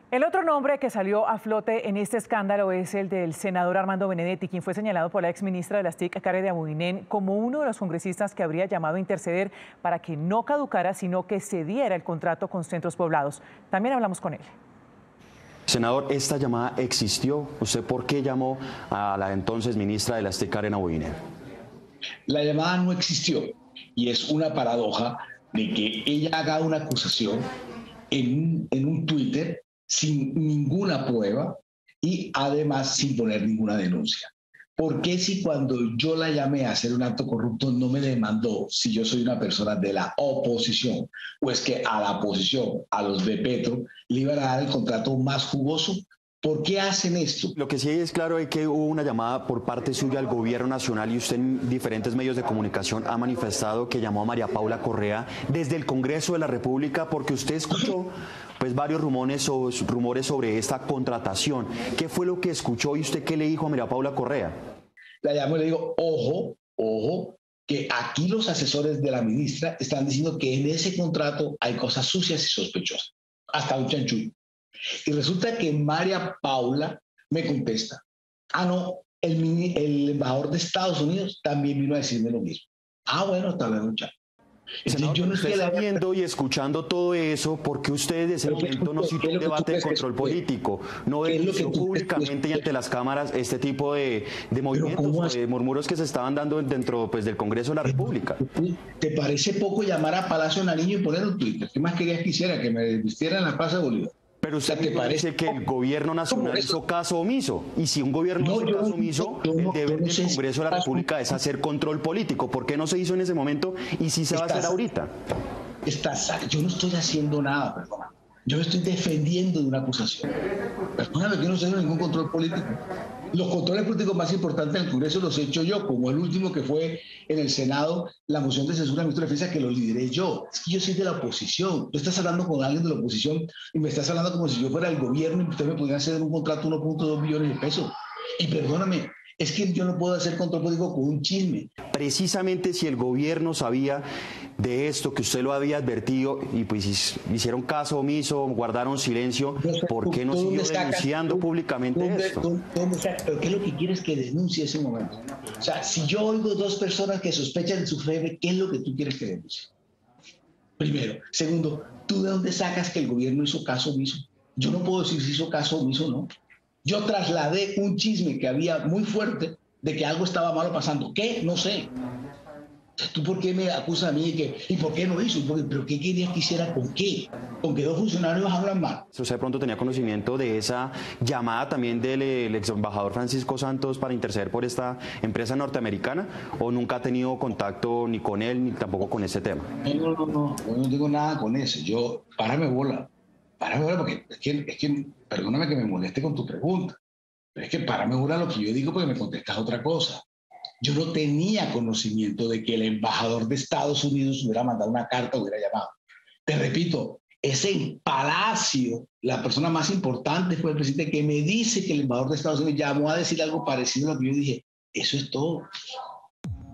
El otro nombre que salió a flote en este escándalo es el del senador Armando Benedetti, quien fue señalado por la exministra de las TIC, Karen de Abudinen, como uno de los congresistas que habría llamado a interceder para que no caducara, sino que se diera el contrato con Centros Poblados. También hablamos con él. Senador, esta llamada existió. ¿Usted por qué llamó a la entonces ministra de las TIC, Karen Abudinen? La llamada no existió y es una paradoja de que ella haga una acusación en un Twitter sin ninguna prueba y además sin poner ninguna denuncia. ¿Por qué si cuando yo la llamé a hacer un acto corrupto no me demandó si yo soy una persona de la oposición? ¿O es que a la oposición, a los de Petro, le iban a dar el contrato más jugoso? ¿Por qué hacen esto? Lo que sí es claro es que hubo una llamada por parte suya al gobierno nacional y usted en diferentes medios de comunicación ha manifestado que llamó a María Paula Correa desde el Congreso de la República porque usted escuchó pues varios rumores sobre esta contratación. ¿Qué fue lo que escuchó y usted qué le dijo a María Paula Correa? La llamo y le digo, ojo, que aquí los asesores de la ministra están diciendo que en ese contrato hay cosas sucias y sospechosas, hasta un chanchullo. Y resulta que María Paula me contesta, no, el embajador de Estados Unidos también vino a decirme lo mismo. Bueno, está bien, muchacho. Senador, yo no estoy viendo y escuchando todo eso, ¿por qué usted desde ese momento no citó un debate de control político? No denunció públicamente y ante las cámaras este tipo de movimientos, de murmuros que se estaban dando dentro pues, del Congreso de la República. ¿Te parece poco llamar a Palacio Nariño y poner un Twitter? ¿Qué más querías que hiciera? ¿Que me vistiera en la Plaza de Bolívar? Pero usted me parece que el gobierno nacional hizo caso omiso. Y si un gobierno hizo caso omiso, el deber del Congreso de la República es hacer control político. ¿Por qué no se hizo en ese momento y sí se va a hacer ahorita? Yo no estoy haciendo nada, perdona. Yo me estoy defendiendo de una acusación. Perdóname, que no estoy haciendo ningún control político. Los controles políticos más importantes del Congreso los he hecho yo, como el último que fue en el Senado, la moción de censura al ministro de Defensa, que lo lideré yo. Es que yo soy de la oposición. Tú estás hablando con alguien de la oposición y me estás hablando como si yo fuera el gobierno y usted me pudiera hacer un contrato de 1.2 billones de pesos. Y perdóname, es que yo no puedo hacer control político con un chisme. Precisamente si el gobierno sabía de esto, que usted lo había advertido y pues hicieron caso omiso, guardaron silencio, ¿por qué no siguió denunciando públicamente esto? ¿Pero qué es lo que quieres que denuncie ese momento? O sea, si yo oigo dos personas que sospechan de su fe, ¿qué es lo que tú quieres que denuncie? Primero. Segundo, ¿tú de dónde sacas que el gobierno hizo caso omiso? Yo no puedo decir si hizo caso omiso o no. Yo trasladé un chisme que había muy fuerte de que algo estaba malo pasando. ¿Qué? No sé. ¿Tú por qué me acusas a mí? ¿Y por qué no hizo? ¿Pero qué querías que hiciera? ¿Con qué? ¿Con que dos funcionarios hablan mal? ¿Usted de pronto tenía conocimiento de esa llamada también del ex embajador Francisco Santos para interceder por esta empresa norteamericana? ¿O nunca ha tenido contacto ni con él ni tampoco con ese tema? No. Yo no tengo nada con eso. Párame bola, porque es que, perdóname que me moleste con tu pregunta, pero es que párame bola lo que yo digo porque me contestas otra cosa. Yo no tenía conocimiento de que el embajador de Estados Unidos hubiera mandado una carta o hubiera llamado. Te repito, es en Palacio, la persona más importante fue el presidente que me dice que el embajador de Estados Unidos llamó a decir algo parecido a lo que yo dije. Eso es todo.